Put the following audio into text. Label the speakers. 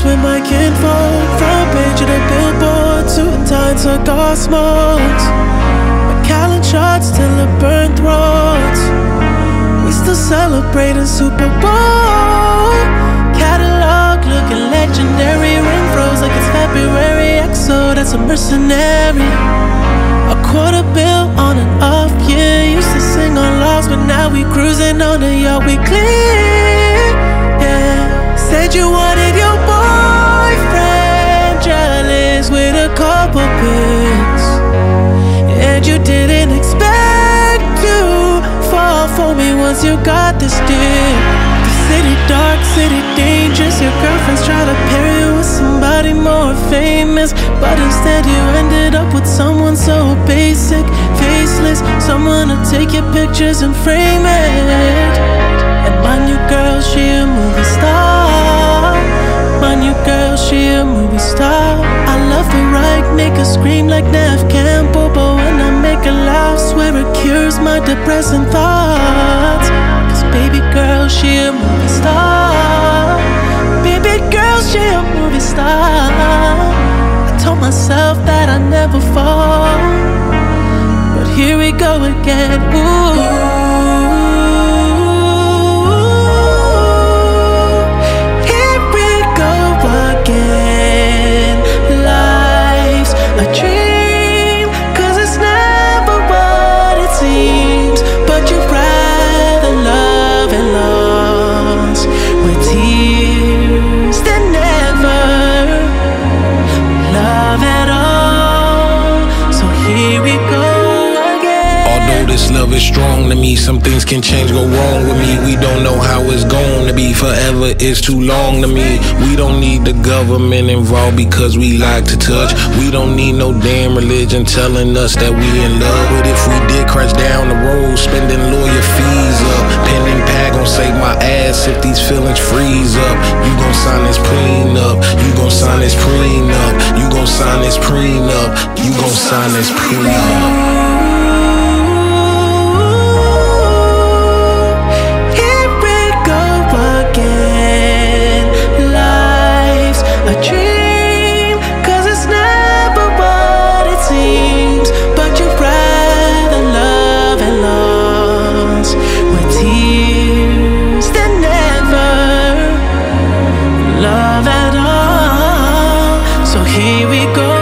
Speaker 1: with my kinfolk. Front page of the billboard, suit and tie, cigar smokes. Macallan shots till it burned throats. We still celebrating Super Bowl. Catalog looking legendary. Ring froze like it's February. XO, that's a mercenary. A quarter bill on and off, yeah. Used to sing on logs, but now we cruising on the yacht. We clear, yeah. Said you wanted your boyfriend jealous with a couple pics, and you didn't expect to fall for me once you got this dick. The city dark, city dangerous. Your girlfriends try to pair you with somebody more famous, but instead you ended up with someone so basic, faceless. Someone to take your pictures and frame it. And my new girl, she a movie star. My new girl, she a movie star. I love her right, make her scream like Nev Campbell, but when I make her laugh, swear it cures my depressing thoughts. Cause baby girl, she a movie star. Baby girl, she a movie star. I told myself that I'd never fall, but here we go again. Ooh.
Speaker 2: This love is strong to me. Some things can change, go wrong with me. We don't know how it's going to be. Forever is too long to me. We don't need the government involved because we like to touch. We don't need no damn religion telling us that we in love. But if we did crash down the road, spending lawyer fees up, pending pad gon' save my ass if these feelings freeze up. You gon' sign this prenup. You gon' sign this prenup. You gon' sign this prenup. You gon' sign this prenup.
Speaker 1: Love at all, so here we go.